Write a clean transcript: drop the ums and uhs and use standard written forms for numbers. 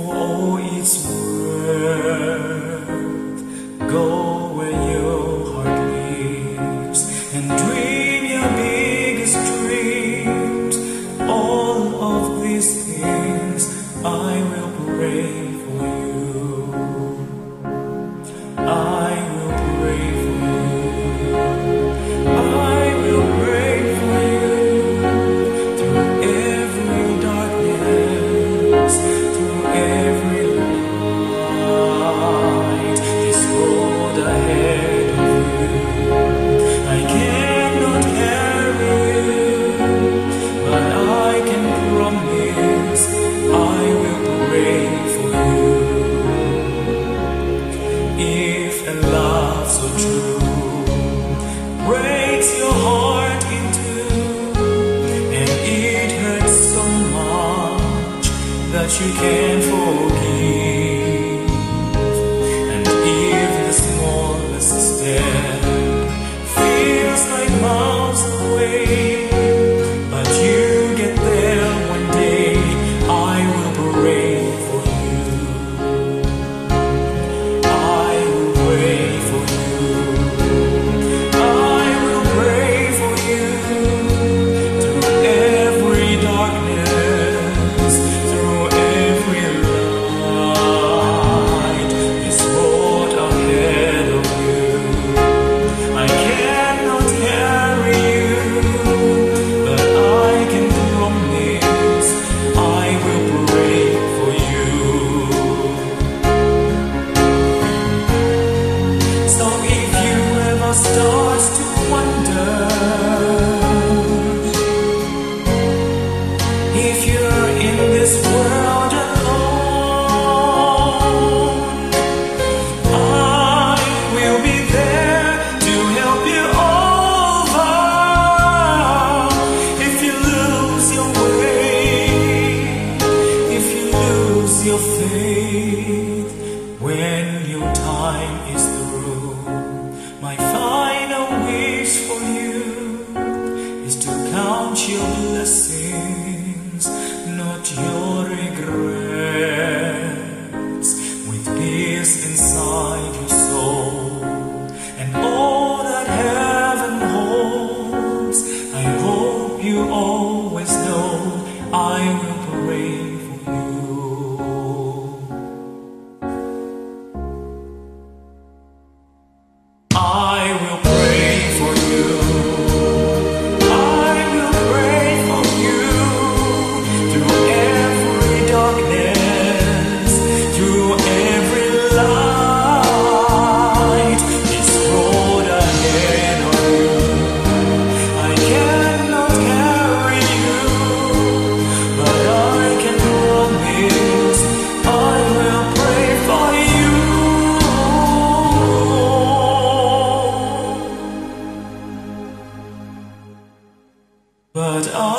all its worth. Go where your heart lives and dream your biggest dreams. All of these things I will pray for you. I will pray for you. I will pray for you through every darkness, through every light. This road ahead of you, I cannot carry you, but I can promise I will pray for you. If a love so true breaks your heart in two, and it hurts so much that you can't forgive, and if the smallest step feels like miles away, but you get there one day, I will pray for you. I will pray for you. I will pray for you through every darkness, through every light. This road ahead of you, I cannot carry you, but I can promise I will pray for you. So if you ever start to wonder if you're in this world alone, I will be there to help you over. If you lose your way, if you lose your faith, when your time is through, my final wish for you is to count your blessings, not your regrets, with peace inside your soul and all that heaven holds. I hope you always know I will pray for you. I will pray for you. I will pray for you through every darkness, through every light. This road ahead of you, I cannot carry you, but I can promise I will pray for you. But I